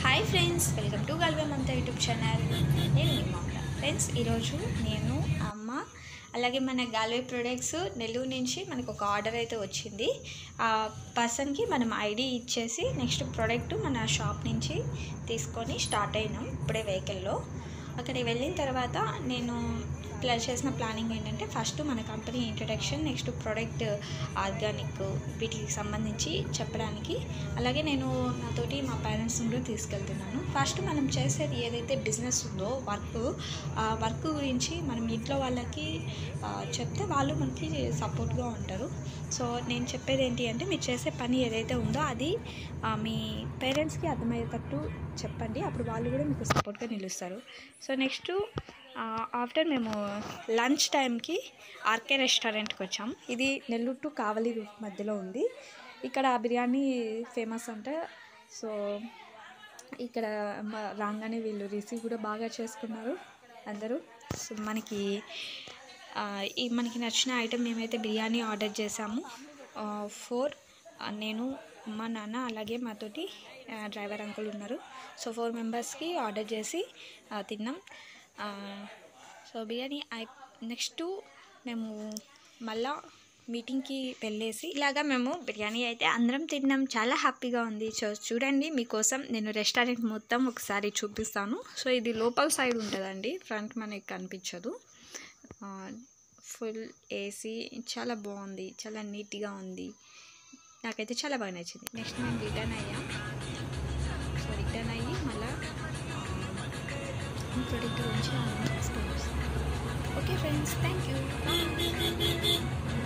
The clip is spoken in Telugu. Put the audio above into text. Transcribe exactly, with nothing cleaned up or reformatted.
Hi friends, welcome to galwaymamatha YouTube channel. నేను మీ మమత. ఫ్రెండ్స్, ఈరోజు నేను అమ్మ అలాగే మన గాల్వే ప్రొడక్ట్స్ నెల్లూరు నుంచి మనకు ఒక ఆర్డర్ అయితే వచ్చింది. ఆ పర్సన్కి మనం ఐడి ఇచ్చేసి నెక్స్ట్ ప్రోడక్ట్ మన షాప్ నుంచి తీసుకొని స్టార్ట్ అయినాం ఇప్పుడే వెహికల్లో. అక్కడికి వెళ్ళిన తర్వాత నేను ప్లాన్ చేసిన ప్లానింగ్ ఏంటంటే ఫస్ట్ మన company introduction, next product organic వీటికి సంబంధించి చెప్పడానికి, అలాగే నేను నాతోటి మా పేరెంట్స్ కూడా తీసుకెళ్తున్నాను. ఫస్ట్ మనం చేసేది ఏదైతే బిజినెస్ ఉందో వర్క్, ఆ వర్క్ గురించి మనం ఇంట్లో వాళ్ళకి చెప్తే వాళ్ళు మనకి సపోర్ట్గా ఉంటారు. సో నేను చెప్పేది ఏంటి అంటే మీరు చేసే పని ఏదైతే ఉందో అది మీ పేరెంట్స్కి అర్థమయ్యేటట్టు చెప్పండి, అప్పుడు వాళ్ళు కూడా మీకు సపోర్ట్గా నిలుస్తారు. సో నెక్స్ట్ ఆఫ్టర్ మేము లంచ్ టైంకి ఆర్కే రెస్టారెంట్కి వచ్చాం. ఇది నెల్లూరు టు కావలి రూట్ మధ్యలో ఉంది. ఇక్కడ బిర్యానీ ఫేమస్ అంటే, సో ఇక్కడ రాగానే వీళ్ళు రిసీవ్ కూడా బాగా చేసుకున్నారు అందరూ. సో మనకి ఈ మనకి నచ్చిన ఐటెం మేమైతే బిర్యానీ ఆర్డర్ చేసాము. ఫోర్ నేను మా నాన్న అలాగే మాతోటి డ్రైవర్ అంకుల్ ఉన్నారు. సో ఫోర్ మెంబర్స్కి ఆర్డర్ చేసి తిన్నాం. సో బిర్యానీ ఐ నెక్స్ట్ మేము మళ్ళా మీటింగ్కి వెళ్ళేసి ఇలాగా మేము బిర్యానీ అయితే అందరం తిన్నాం. చాలా హ్యాపీగా ఉంది. సో చూడండి, మీకోసం నేను రెస్టారెంట్ మొత్తం ఒకసారి చూపిస్తాను. సో ఇది లోపల సైడ్ ఉంటుందండి, ఫ్రంట్ మనకి కనిపించదు. ఫుల్ ఏసీ, చాలా బాగుంది, చాలా నీట్గా ఉంది. నాకైతే చాలా బాగా నచ్చింది. నెక్స్ట్ మేము రిటర్న్ అయ్యాం. సో రిటర్న్ అయ్యి మళ్ళీ ప్రొడక్ట్ గురించి తీసుకొని వస్తాం. Okay friends, thank you.